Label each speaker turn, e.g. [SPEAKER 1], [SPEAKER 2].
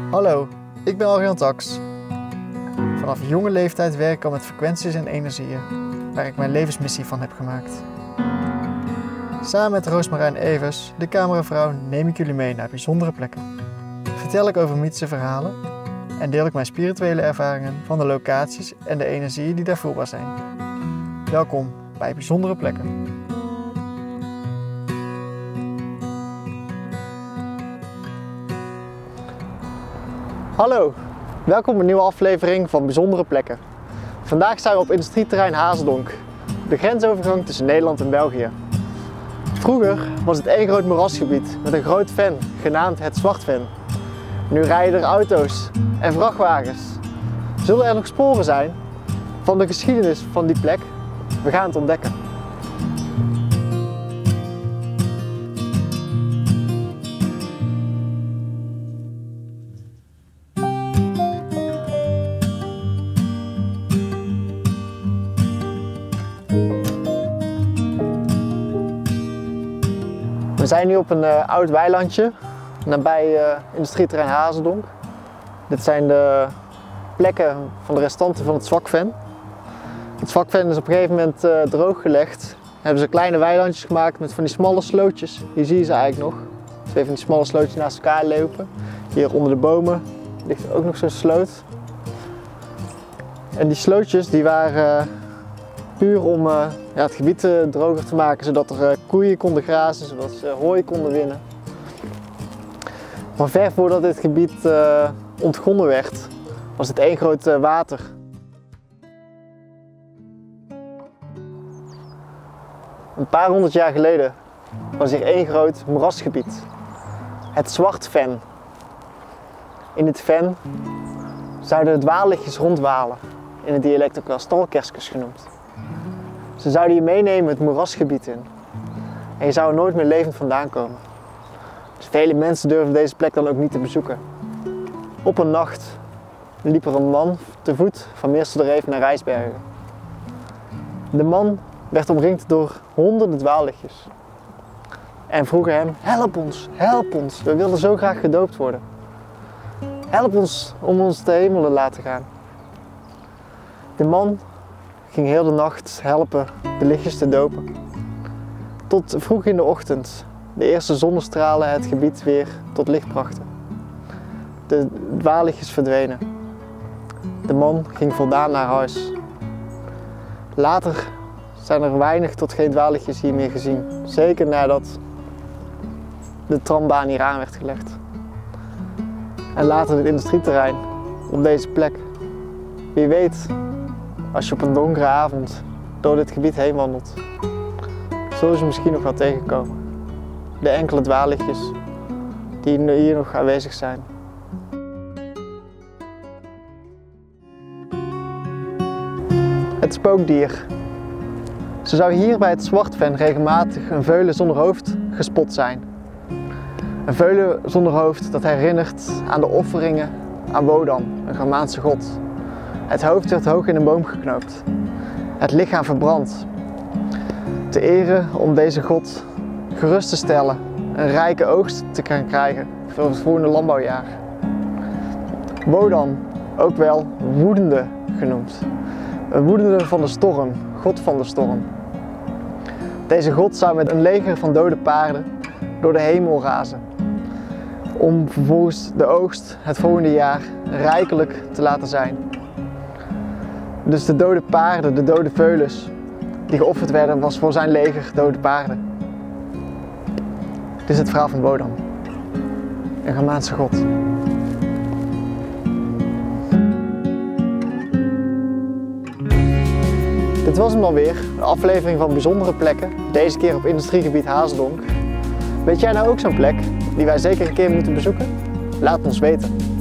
[SPEAKER 1] Hallo, ik ben Arjan Tax. Vanaf jonge leeftijd werk ik al met frequenties en energieën, waar ik mijn levensmissie van heb gemaakt. Samen met Roosmarijn Evers, de cameravrouw, neem ik jullie mee naar bijzondere plekken. Vertel ik over mythische verhalen en deel ik mijn spirituele ervaringen van de locaties en de energieën die daar voelbaar zijn. Welkom bij Bijzondere Plekken. Hallo, welkom bij een nieuwe aflevering van Bijzondere Plekken. Vandaag zijn we op industrieterrein Hazendonk, de grensovergang tussen Nederland en België. Vroeger was het één groot moerasgebied met een groot ven, genaamd het Zwartven. Nu rijden er auto's en vrachtwagens. Zullen er nog sporen zijn van de geschiedenis van die plek? We gaan het ontdekken. We zijn nu op een oud weilandje nabij industrieterrein Hazendonk. Dit zijn de plekken van de restanten van het Zwakven. Het Zwakven is op een gegeven moment drooggelegd. Hebben ze kleine weilandjes gemaakt met van die smalle slootjes. Hier zie je ze eigenlijk nog. Twee van die smalle slootjes naast elkaar lopen. Hier onder de bomen ligt ook nog zo'n sloot. En die slootjes die waren puur om het gebied droger te maken, zodat er koeien konden grazen, zodat ze hooi konden winnen. Maar ver voordat dit gebied ontgonnen werd, was het één groot water. Een paar honderd jaar geleden was hier één groot moerasgebied, het Zwartven. In dit ven zouden dwaallichtjes rondwalen, in het dialect ook wel stalkerskes genoemd. Ze zouden je meenemen het moerasgebied in en je zou er nooit meer levend vandaan komen. Dus vele mensen durfden deze plek dan ook niet te bezoeken. Op een nacht liep er een man te voet van Meerselderreef naar Rijsbergen. De man werd omringd door honderden dwaallichtjes en vroegen hem: help ons, we willen zo graag gedoopt worden. Help ons om ons de hemel te laten gaan. De man ging heel de nacht helpen de lichtjes te dopen. Tot vroeg in de ochtend de eerste zonnestralen het gebied weer tot licht brachten. De dwaallichtjes verdwenen. De man ging voldaan naar huis. Later zijn er weinig tot geen dwaallichtjes hier meer gezien. Zeker nadat de trambaan hier aan werd gelegd. En later het industrieterrein op deze plek. Wie weet, als je op een donkere avond door dit gebied heen wandelt, zul je ze misschien nog wel tegenkomen. De enkele dwaallichtjes die hier nog aanwezig zijn. Het spookdier. Zo zou hier bij het Zwartven regelmatig een veulen zonder hoofd gespot zijn. Een veulen zonder hoofd dat herinnert aan de offeringen aan Wodan, een Germaanse god. Het hoofd werd hoog in een boom geknoopt. Het lichaam verbrand. Te ere om deze god gerust te stellen, een rijke oogst te gaan krijgen voor het volgende landbouwjaar. Wodan, ook wel woedende genoemd. Een woedende van de storm, god van de storm. Deze god zou met een leger van dode paarden door de hemel razen, om vervolgens de oogst het volgende jaar rijkelijk te laten zijn. Dus de dode paarden, de dode veulens die geofferd werden, was voor zijn leger dode paarden. Dit is het verhaal van Wodan, een Germaanse god. Dit was hem alweer, de aflevering van Bijzondere Plekken, deze keer op industriegebied Hazendonk. Weet jij nou ook zo'n plek die wij zeker een keer moeten bezoeken? Laat ons weten.